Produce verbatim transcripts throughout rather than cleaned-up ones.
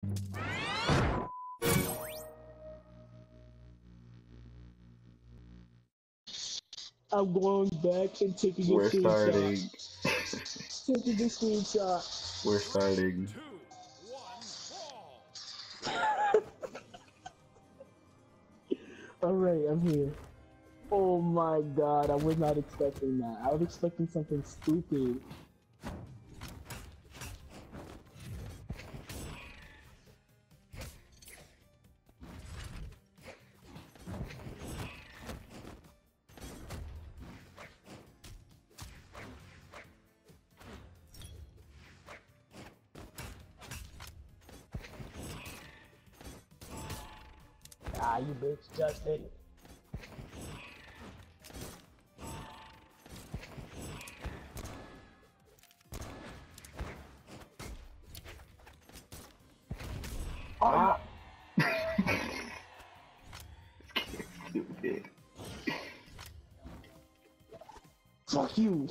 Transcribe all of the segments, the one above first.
I'm going back and taking a We're screenshot. starting. Taking a screenshot. We're starting. Two, one, fall. Alright, I'm here. Oh my god, I was not expecting that. I was expecting something stupid. Ah, you bitch, Justin. Ah! Stupid. Fuck you!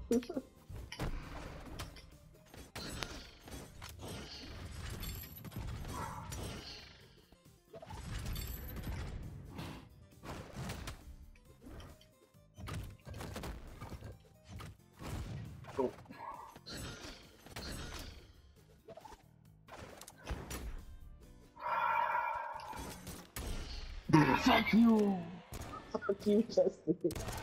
Oh. Fuck you! Fuck you, Justin.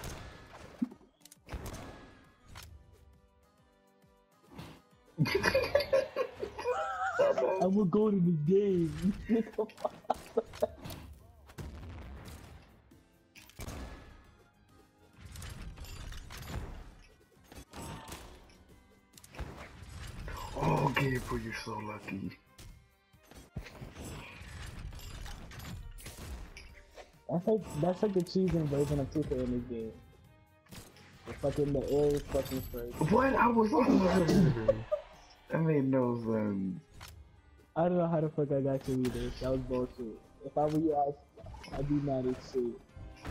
I will go to the game. Oh, Gabriel, you're so lucky. That's like that's like the cheesing version of two K in this game. The fucking the air is fucking first. What? I was on there. That made no sense. I don't know how the fuck I got you either. That was bullshit. If I were you, I'd, I'd be mad as shit.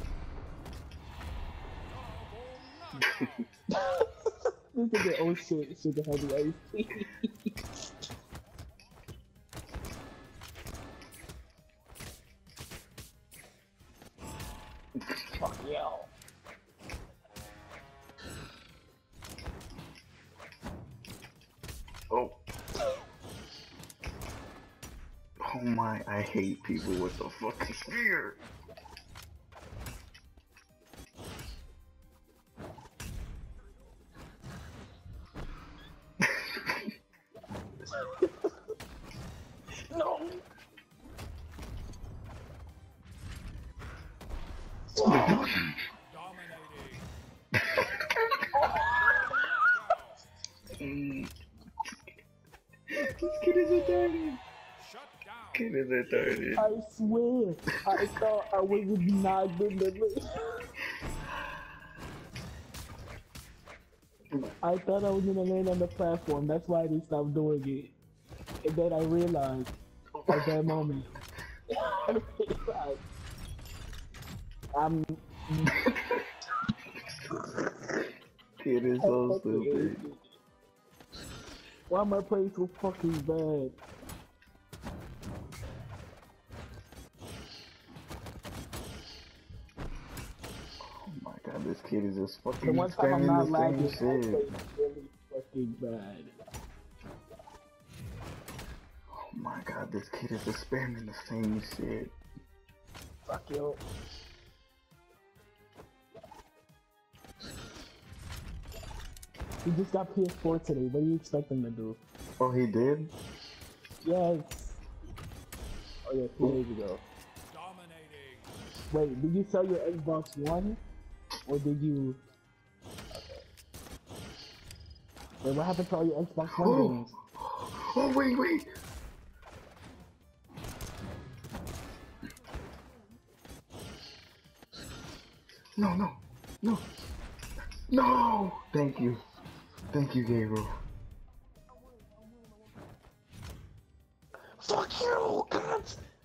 This is the oh shit, sugar heavy ice tea. Fuck yo. Oh. Oh my, I hate people with the fucking spear. No. Dominating. This kid is retarded. Shut down. Kid is retarded. I swear, I thought I was not good at it. I thought I was gonna land on the platform, that's why I didn't stop doing it. And then I realized, at that moment, I realized, I'm... Kid is so stupid. Why am I playing so fucking bad? Oh my god, this kid is just The fucking one time I'm spamming not the lagging, same I shit. play really fucking bad. Oh my god, this kid is just spamming the same shit. Fuck you. He just got P S four today, what do you expect him to do? Oh, he did? Yes! Oh yeah, two days ago. Dominating. Wait, did you sell your Xbox One? Or did you... Okay. Wait, what happened to all your Xbox One Oh, games? oh wait, wait! No, no, no, no! Thank you. Thank you, Gabriel. Fuck you, God!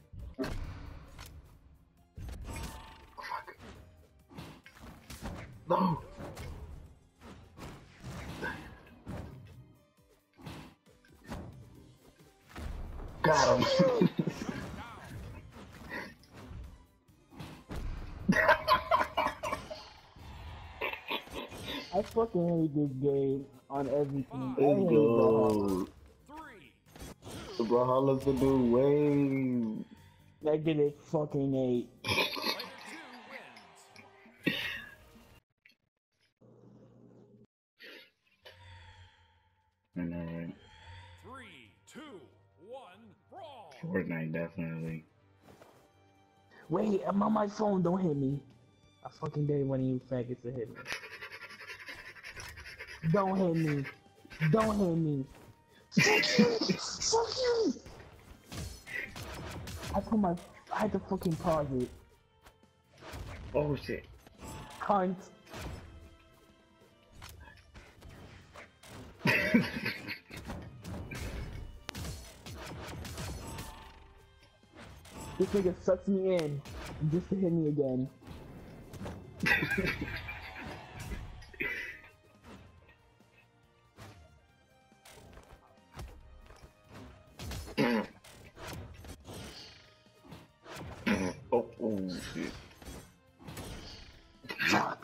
Fuck. No! God Got him. I fucking hate this game on everything. I Let's hate go. Three. The Brawlhalla's the new wave. Negative fucking eight. Player two wins. I know, right? Three, two, one, brawl. Fortnite, definitely. Wait, I'm on my phone. Don't hit me. I fucking dare one of you faggots to hit me. Don't hit me. Don't hit me. Fuck you. Fuck you. I put my. I had to fucking pause it. Oh shit. Cunt. This nigga sucks me in just to hit me again. Oh, oh shit. Fuck.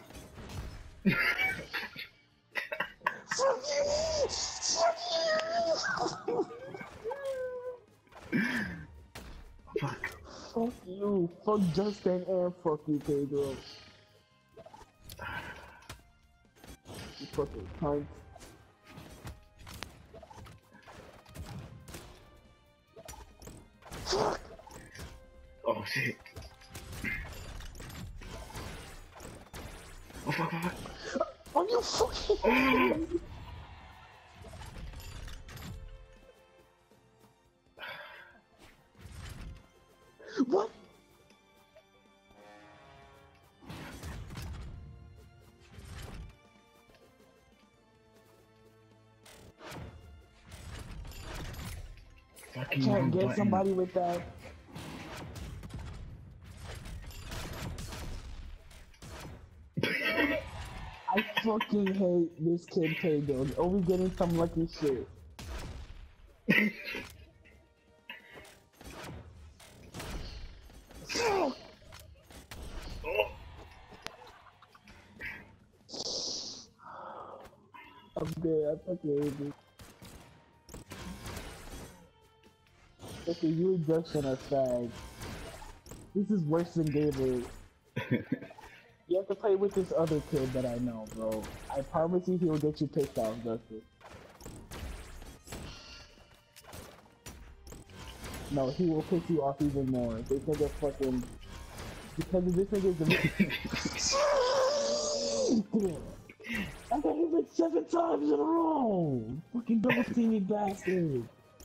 Fuck you. Fuck you. Fuck. Fuck you. Fuck Justin and fuck you, Pedro. You fucking cunt. Fuck. Oh shit. Oh fuck, fuck, fuck. Are you fucking? Oh. What? Fucking Can't wrong get button. somebody with that. I fucking hate this kid Pedro. Always getting some lucky shit. Oh. I'm good. I fucking hate this. Okay, you and Justin are fag. This is worse than Gabriel. You have to play with this other kid that I know, bro. I promise you he'll get you pissed off, Justin. No, he will piss you off even more. This nigga fucking... Because this nigga's a... I got hit like seven times in a row! Fucking double teaming bastard!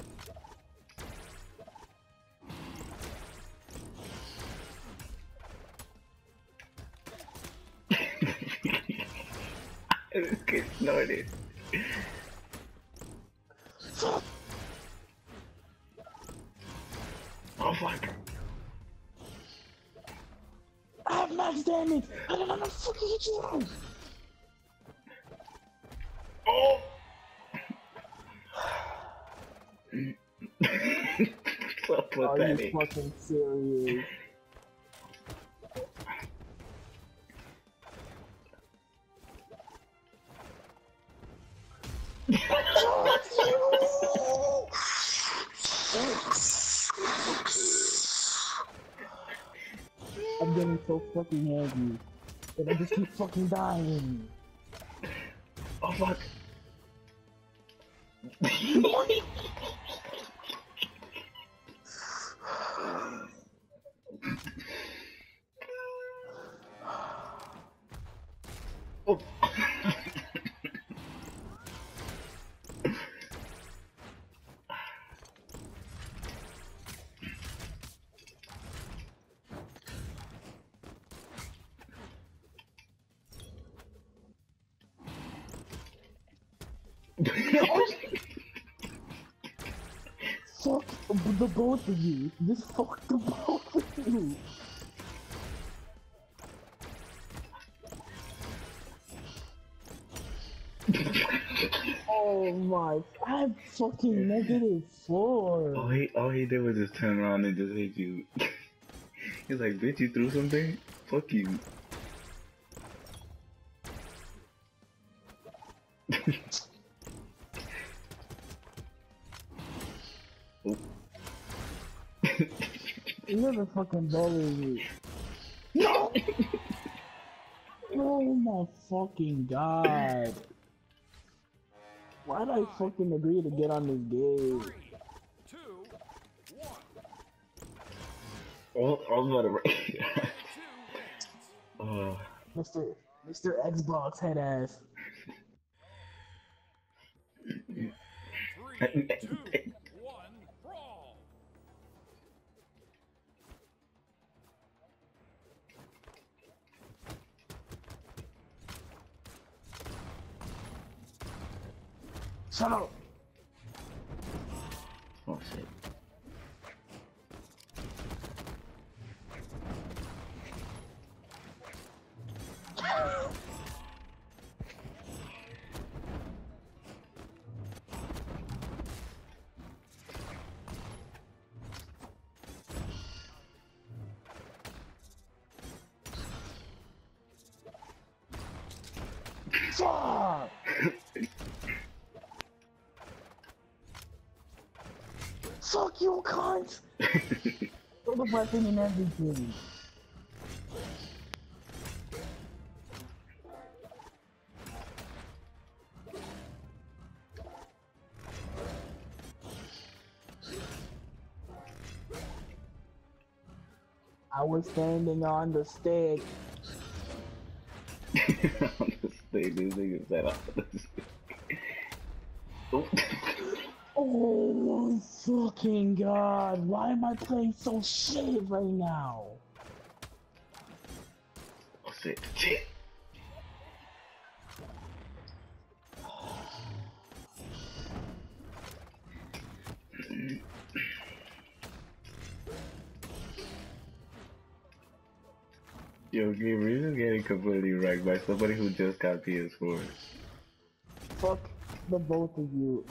This kid snorted. Oh fuck. I have max damage! I don't know how to fucking hit you out! Oh! So Are you pathetic. fucking serious? I'm getting so fucking angry that I just keep fucking dying. Oh fuck. Oh. Fuck the both of you. Just fuck the both of you. Oh my, I'm fucking negative four. All he, all he did was just turn around and just hit you. He's like, bitch, you threw something? Fuck you. Oh. You're the fucking bully me. No! Oh my fucking god. Why'd I fucking agree to get on this game? Three, two, one. Oh, I was about to break. Two wins. Oh. Mister Mister Xbox head ass. Three, two, one, brawl. Shut up! Oh shit. Fuck! Fuck you, cunt! Throw the weapon and everything. I was standing on the stick. On the stage, this nigga said on the stick. Oh. Oh my fucking god, why am I playing so shit right now? Oh shit. Shit. Yo, Gamer, you're just getting completely wrecked by somebody who just got P S four. Fuck the both of you.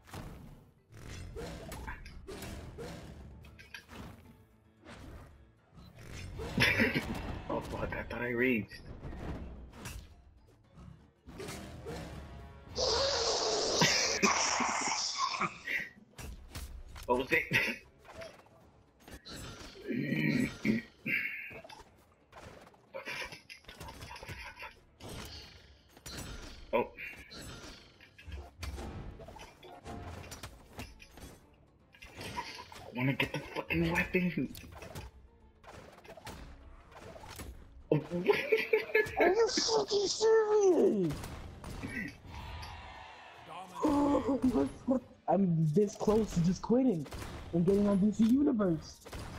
Oh fuck, I thought I reached. Oh shit. Oh. I wanna get the fucking weapon. Oh. Are you fucking serious? Oh, what, what? I'm this close to just quitting and getting on D C Universe.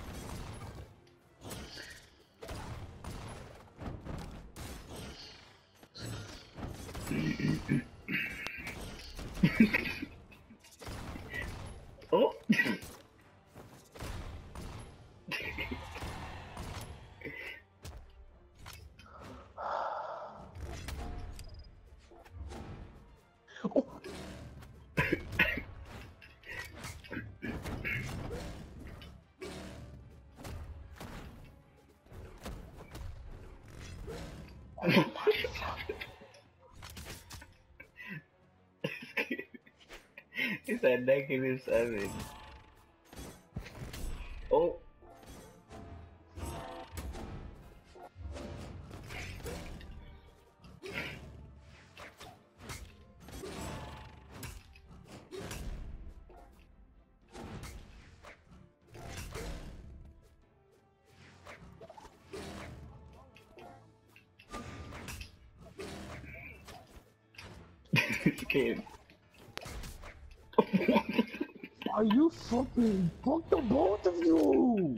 Oh. Oh. It's a negative seven. Oh. Kid. Are you fucking fuck the both of you?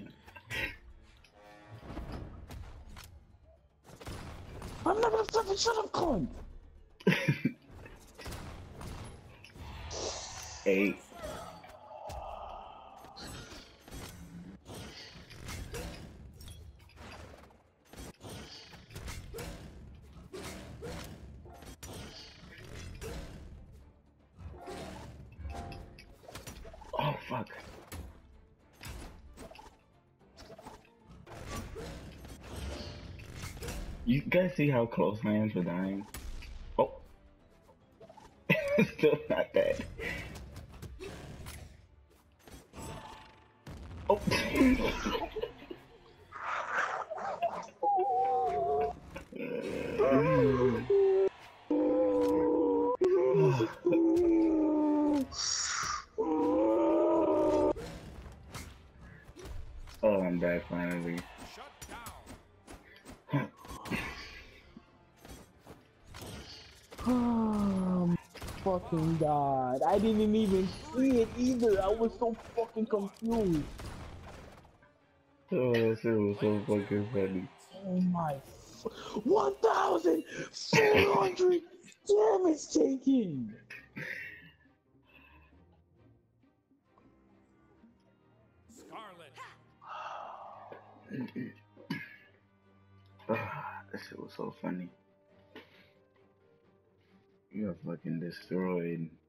I'm not gonna fucking shut up, cunt. Eight. You guys see how close I am to dying? Oh. Still not dead. Oh. Oh, I'm back finally. Shut down. Oh, fucking god. I didn't even see it either. I was so fucking confused. Oh, that shit was so fucking funny. Oh my. one thousand four hundred damage taken! Scarlet. Ah, that shit was so funny. You got fucking destroyed.